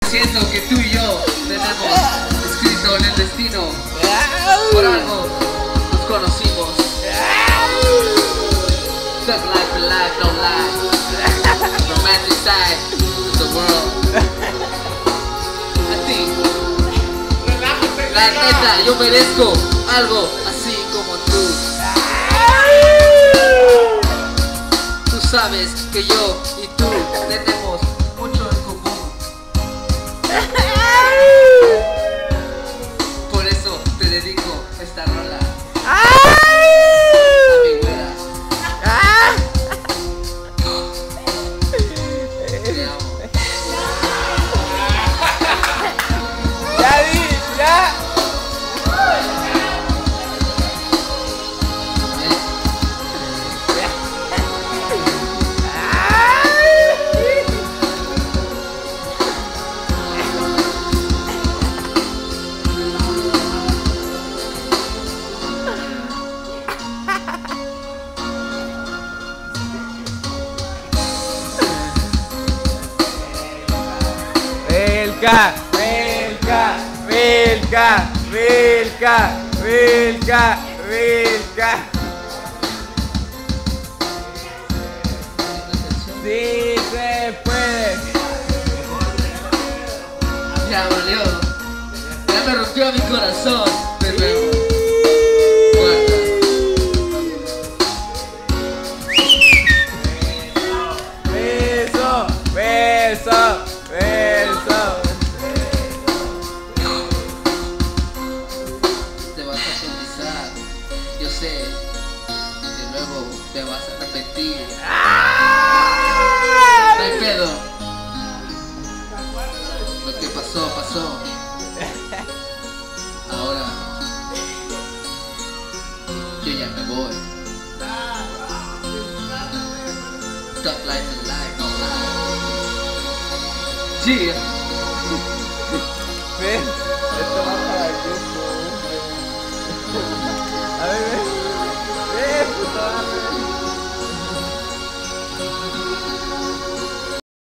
Siento que tú y yo tenemos escrito en el destino. Por algo nos conocimos. Thug life and life, no lie. Romantic side of the world. A ti, la neta, yo merezco algo así como tú. Tú sabes que yo y tú tenemos mucho en común. Por eso te dedico esta rola a mi güera. Te amo. Ya di, ya. Vilca, Vilca, Vilca, Vilca, Vilca, Vilca. Sí se puede. Ya valió. Ya me rompió mi corazón. Pero Beso, beso, beso. te vas a pensar. Yo sé que luego te vas a arrepentir. No hay pedo. Lo que pasó, pasó. Ahora yo ya me voy. Thug life and life, no lie. Yeah. Ven.